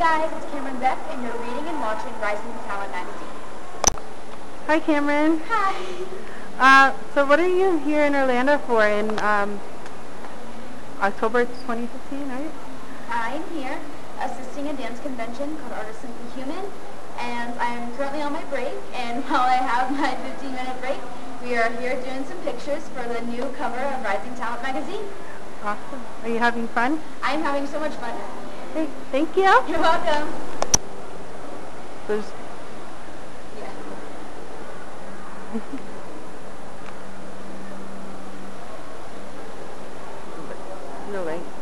guys, it's Kamryn Beck, and you're reading and watching Rising Talent magazine. Hi, Kamryn. Hi. So what are you here in Orlando for in October 2015, right? I'm here assisting a dance convention called Art is Simply Human, and I'm currently on my break, and while I have my 15-minute break, we are here doing some pictures for the new cover of Rising Talent magazine. Awesome. Are you having fun? I'm having so much fun. Hey, thank you. You're welcome. There's Yeah. no light.